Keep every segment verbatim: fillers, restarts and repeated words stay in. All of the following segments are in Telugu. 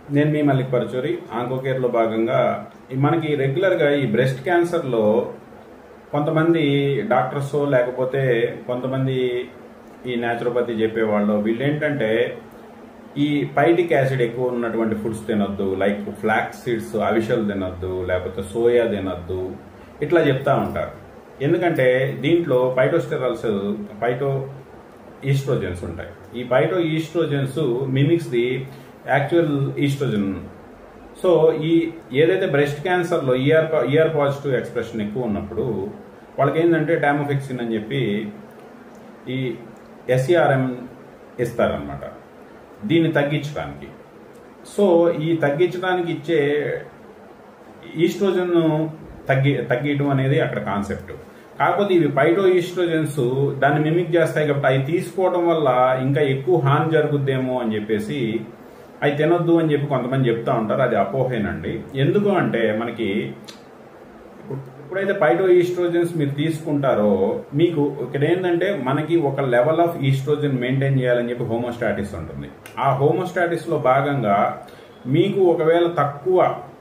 నేను మీ మల్లిక్ పరచూరి ఆంకోకేర్లో భాగంగా మనకి రెగ్యులర్గా ఈ బ్రెస్ట్ క్యాన్సర్లో కొంతమంది డాక్టర్స్ లేకపోతే కొంతమంది ఈ న్యాచురోపతి చెప్పేవాళ్ళు వీళ్ళు ఏంటంటే ఈ పైటిక్ యాసిడ్ ఎక్కువ ఉన్నటువంటి ఫుడ్స్ తినొద్దు, లైక్ ఫ్లాక్స్ సీడ్స్ అవిషలు తినొద్దు, లేకపోతే సోయా తినొద్దు, ఇట్లా చెప్తా ఉంటారు. ఎందుకంటే దీంట్లో పైటోస్టెరాల్స్ పైటో ఈస్ట్రోజన్స్ ఉంటాయి. ఈ phytoestrogens mimics the actual estrogen. So ఈ ఏదైతే బ్రెస్ట్ క్యాన్సర్లో ఈఆర్ ఈఆర్ పాజిటివ్ ఎక్స్ప్రెషన్ ఎక్కువ ఉన్నప్పుడు వాళ్ళకి ఏంటంటే టామోఫెక్సిన్ అని చెప్పి ఈ ఎస్ఈఆర్ఎం ఇస్తారనమాట దీన్ని తగ్గించడానికి. సో ఈ తగ్గించడానికి ఇచ్చే ఈస్ట్రోజన్ తగ్గి తగ్గియటం అనేది అక్కడ కాన్సెప్ట్. కాకపోతే ఇవి పైటో ఈస్ట్రోజన్స్ దాన్ని మిమిక్ చేస్తాయి కాబట్టి అవి తీసుకోవడం వల్ల ఇంకా ఎక్కువ హాని జరుగుద్దేమో అని చెప్పేసి అవి తినొద్దు అని చెప్పి కొంతమంది చెప్తా ఉంటారు. అది అపోహేనండి. ఎందుకు అంటే మనకి ఎప్పుడైతే పైటో ఈస్ట్రోజన్స్ మీరు తీసుకుంటారో మీకు ఇక్కడ ఏంటంటే మనకి ఒక లెవెల్ ఆఫ్ ఈస్ట్రోజన్ మెయింటైన్ చేయాలని చెప్పి హోమోస్టాటిస్ ఉంటుంది. ఆ హోమోస్టాటిస్ లో భాగంగా మీకు ఒకవేళ తక్కువ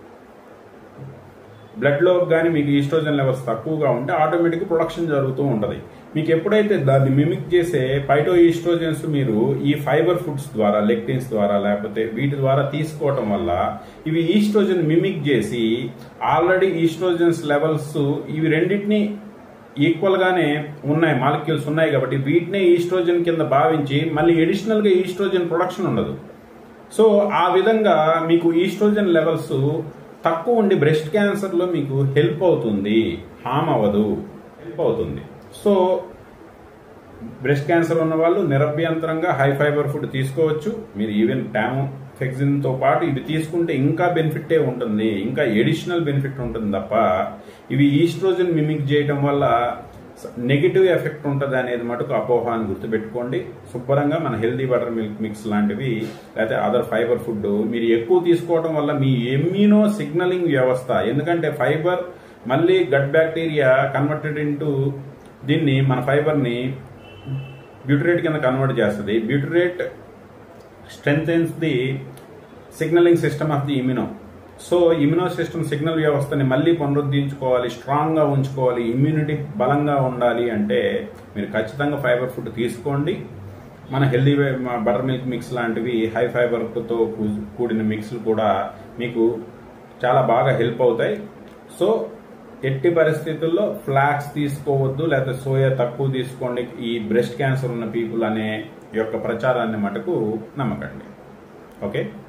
బ్లడ్ లో కానీ మీకు ఈస్ట్రోజన్ లెవెల్స్ తక్కువగా ఉంటే ఆటోమేటిక్ ప్రొడక్షన్ జరుగుతూ ఉంటుంది. మీకు ఎప్పుడైతే దాన్ని మిమిక్ చేసే పైటో ఈస్ట్రోజన్స్ మీరు ఈ ఫైబర్ ఫుడ్స్ ద్వారా, లెక్టిన్స్ ద్వారా, లేకపోతే వీటి ద్వారా తీసుకోవటం వల్ల ఇవి ఈస్ట్రోజన్ మిమిక్ చేసి ఆల్రెడీ ఈస్ట్రోజన్స్ లెవెల్స్ ఇవి రెండింటినీ ఈక్వల్ గానే ఉన్నాయి, మాలిక్యూల్స్ ఉన్నాయి కాబట్టి వీటినే ఈస్ట్రోజన్ కింద భావించి మళ్ళీ అడిషనల్ గా ఈస్ట్రోజన్ ప్రొడక్షన్ ఉండదు. సో ఆ విధంగా మీకు ఈస్ట్రోజన్ లెవెల్స్ తక్కువ ఉండి బ్రెస్ట్ క్యాన్సర్ లో మీకు హెల్ప్ అవుతుంది, హామ్ అవ్వదు, హెల్ప్ అవుతుంది. సో బ్రెస్ట్ క్యాన్సర్ ఉన్న వాళ్ళు నిరభ్యంతరంగా హై ఫైబర్ ఫుడ్ తీసుకోవచ్చు. మీరు ఈవెన్ టామోఫెక్సిన్ తో పాటు ఇవి తీసుకుంటే ఇంకా బెనిఫిట్ ఉంటుంది, ఇంకా ఎడిషనల్ బెనిఫిట్ ఉంటుంది తప్ప ఇవి ఈస్ట్రోజన్ మిమిక్ చేయడం వల్ల నెగిటివ్ ఎఫెక్ట్ ఉంటుంది అనేది మటుకు అపోహ అని గుర్తుపెట్టుకోండి. శుభ్రంగా మన హెల్దీ బటర్ మిల్క్ మిక్స్ లాంటివి లేకపోతే అదర్ ఫైబర్ ఫుడ్ మీరు ఎక్కువ తీసుకోవడం వల్ల మీ ఇమ్యూనో సిగ్నలింగ్ వ్యవస్థ, ఎందుకంటే ఫైబర్ మళ్ళీ గట్ బ్యాక్టీరియా కన్వర్టెడ్ ఇంటూ దీన్ని మన ఫైబర్ని బ్యూటరేట్ కింద కన్వర్ట్ చేస్తుంది. Butyrate strengthens the signaling system of the immuno. So immuno system signal వ్యవస్థని మళ్ళీ పునరుద్ధరించుకోవాలి, స్ట్రాంగ్ గా ఉంచుకోవాలి, ఇమ్యూనిటీ బలంగా ఉండాలి అంటే మీరు ఖచ్చితంగా ఫైబర్ ఫుడ్ తీసుకోండి. మన హెల్దీ బటర్ మిల్క్ మిక్స్ లాంటివి హై ఫైబర్తో కూడిన మిక్స్లు కూడా మీకు చాలా బాగా హెల్ప్ అవుతాయి. సో ఎట్టి పరిస్థితుల్లో ఫ్లాక్స్ తీసుకోవద్దు, లేకపోతే సోయా తక్కువ తీసుకోండి ఈ బ్రెస్ట్ క్యాన్సర్ ఉన్న పీపుల్ అనే యొక్క ప్రచారాన్ని మటుకు నమ్మకండి. ఓకే.